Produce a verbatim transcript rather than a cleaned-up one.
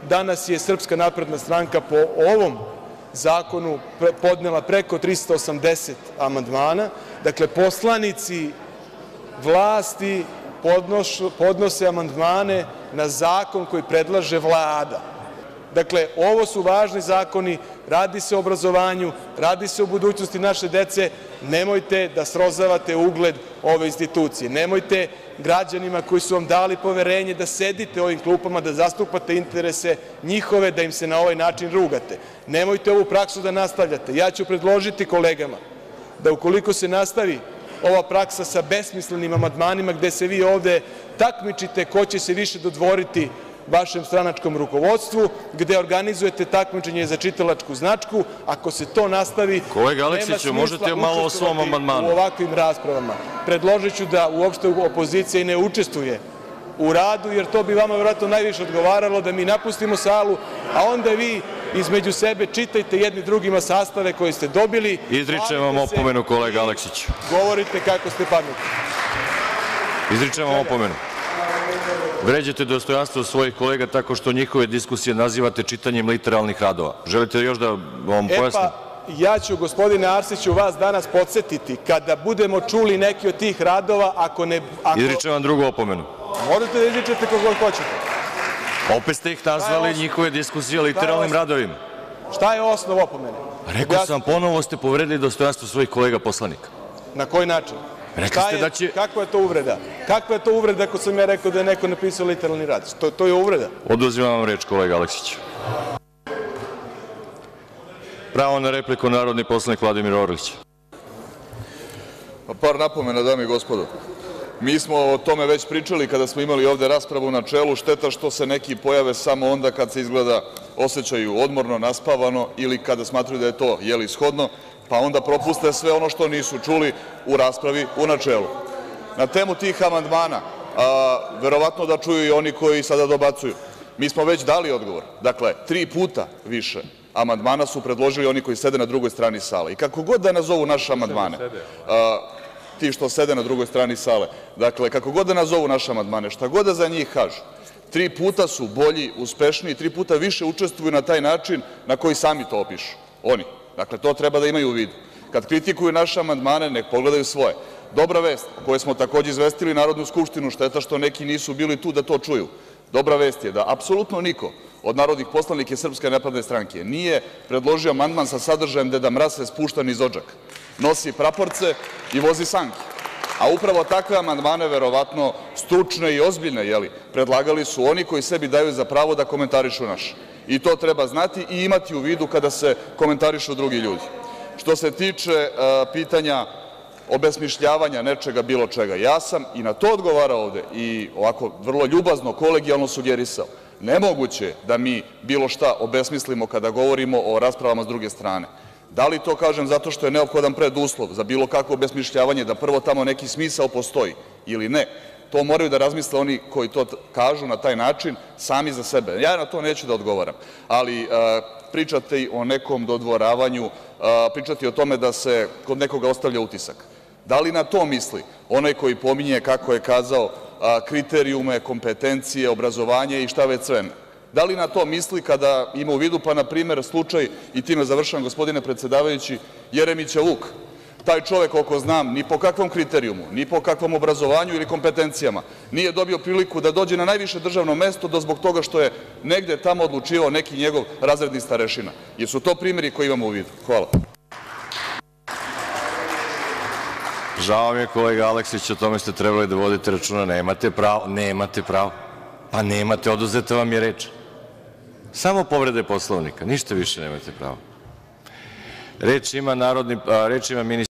Danas je Srpska napredna stranka po ovom zakonu podnela preko trista osamdeset amandmana. Dakle, poslanici vlasti podnose amandmane na zakon koji predlaže Vlada. Dakle, ovo su važni zakoni, radi se o obrazovanju, radi se o budućnosti naše dece. Nemojte da srozavate ugled ove institucije. Nemojte građanima koji su vam dali poverenje da sedite u ovim klupama, da zastupate interese njihove, da im se na ovaj način rugate. Nemojte ovu praksu da nastavljate. Ja ću predložiti kolegama da ukoliko se nastavi ova praksa sa besmislenim amandmanima gde se vi ovde takmičite ko će se više dodvoriti vašem stranačkom rukovodstvu, gde organizujete takmičenje za čitalačku značku, ako se to nastavi, kolega Aleksiću, možete malo o svom amandmanu. U ovakvim raspravama. Predložiću da uopšte opozicija i ne učestvuje u radu, jer to bi vama verovatno najviše odgovaralo, da mi napustimo salu, a onda vi između sebe čitajte jedni drugima sastave koje ste dobili. Izričem vam opomenu, kolega Aleksiću. Govorite kako ste pametni. Izričem vam opomenu. Vređate dostojanstvo svojih kolega tako što njihove diskusije nazivate čitanjem literalnih radova. Želite još da vam pojasnim? E pa, ja ću, gospodine Arsiću, vas danas podsetiti kada budemo čuli neki od tih radova, ako ne... Izričem vam drugu opomenu. Možete da izričete kako god hoćete. Opet ste ih nazvali njihove diskusije literalnim radovima. Šta je osnov opomene? Rekao sam, ponovo ste povredili dostojanstvo svojih kolega poslanika. Na koji način? Rekli ste da će... Kakva je to uvreda? Kakva je to uvreda ako sam ja rekao da je neko napisao literalni rad? To je uvreda. Oduzimam vam reč, kolega Aleksić. Pravo na repliku, narodni poslanik Vladimir Orlić. Par napomena, dame i gospodo. Mi smo o tome već pričali kada smo imali ovde raspravu u načelu. Šteta što se neki pojave samo onda kad se izgleda osećaju odmorno, naspavano ili kada smatraju da je to jeli shodno, pa onda propuste sve ono što nisu čuli u raspravi u načelu. Na temu tih amandmana, verovatno da čuju i oni koji sada dobacuju, mi smo već dali odgovor. Dakle, tri puta više amandmana su predložili oni koji sede na drugoj strani sale. I kako god da nazovu naše amandmane, ti što sede na drugoj strani sale, dakle, kako god da nazovu naše amandmane, šta god da za njih kažu, tri puta su bolji, uspešniji, tri puta više učestvuju na taj način na koji sami to opišu. Oni. Dakle, to treba da imaju u vidu. Kad kritikuju naše amandmane, nek pogledaju svoje. Dobra vest, koju smo takođe izvestili Narodnu skupštinu, šteta što neki nisu bili tu da to čuju. Dobra vest je da apsolutno niko od narodnih poslanika Srpske napredne stranke nije predložio amandman sa sadržajem Deda Mraz se spušta niz odžak, nosi praporce i vozi sanke. A upravo takve amandmane, verovatno stručne i ozbiljne, jeli, predlagali su oni koji sebi daju za pravo da komentarišu naše. I to treba znati i imati u vidu kada se komentarišu drugi ljudi. Što se tiče pitanja obesmišljavanja nečega, bilo čega, ja sam i na to odgovarao ovde i ovako vrlo ljubazno, kolegijalno sugerisao. Nemoguće je da mi bilo šta obesmislimo kada govorimo o raspravama s druge strane. Da li to kažem zato što je neophodan preduslov za bilo kakvo obesmišljavanje, da prvo tamo neki smisao postoji ili ne? To moraju da razmisle oni koji to kažu na taj način sami za sebe. Ja na to neću da odgovaram. Ali pričate i o nekom dodvoravanju, pričate i o tome da se kod nekoga ostavlja utisak. Da li na to misli onaj koji pominje, kako je kazao, kriterijume, kompetencije, obrazovanje i šta već sve? Da li na to misli kada ima u vidu, pa na primer slučaj, i time završavam gospodine predsedavajući, Jeremića Vuk? Taj čovek, koliko znam, ni po kakvom kriterijumu, ni po kakvom obrazovanju ili kompetencijama nije dobio priliku da dođe na najviše državno mesto do zbog toga što je negde tamo odlučivao neki njegov razredni starešina. Jesu to primeri koje imamo u vidu? Hvala. Žao mi je, kolega Aleksić, o tome ste trebali da vodite računa. Nemate pravo, nemate pravo. Pa nemate, oduzeta vam je reč. Samo povrede Poslovnika, ništa više nemate pravo. Reč ima ministar